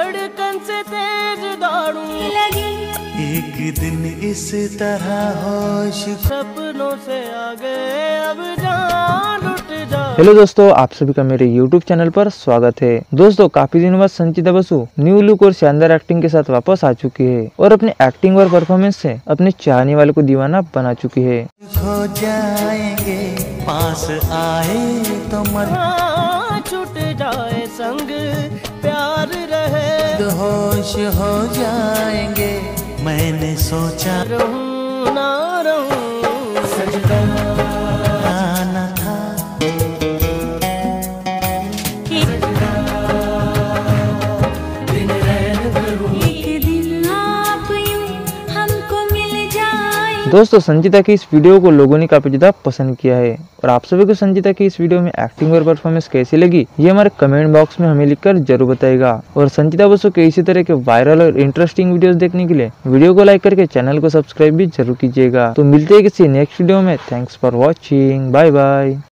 धड़कन से तेज दौड़ूं लगी, एक दिन इस तरह होश सपनों से आ गए, अब जान उठ जा। हेलो दोस्तों, आप सभी का मेरे YouTube चैनल पर स्वागत है। दोस्तों, काफी दिनों बाद संचिता बसु न्यू लुक और शानदार एक्टिंग के साथ वापस आ चुकी है और अपने एक्टिंग और परफॉर्मेंस से अपने चाहने वालों को दीवाना बना चुकी है। खो जाएंगे पास आए तो मन छूट जाए, संग प्यार रहे, होश हो जाएंगे। मैंने सोचा रहूं ना रहूं, सजदा ना था, सजदा दिन रैन भरूं, एक दिन आप यूं हमको मिल जाए। दोस्तों, संचिता की इस वीडियो को लोगों ने काफी ज्यादा पसंद किया है और आप सभी को संचिता की इस वीडियो में एक्टिंग और परफॉर्मेंस कैसी लगी ये हमारे कमेंट बॉक्स में हमें लिखकर जरूर बताइएगा। और संचिता बसु के इसी तरह के वायरल और इंटरेस्टिंग वीडियोस देखने के लिए वीडियो को लाइक करके चैनल को सब्सक्राइब भी जरूर कीजिएगा। तो मिलते हैं किसी नेक्स्ट वीडियो में। Thanks for watching, bye bye.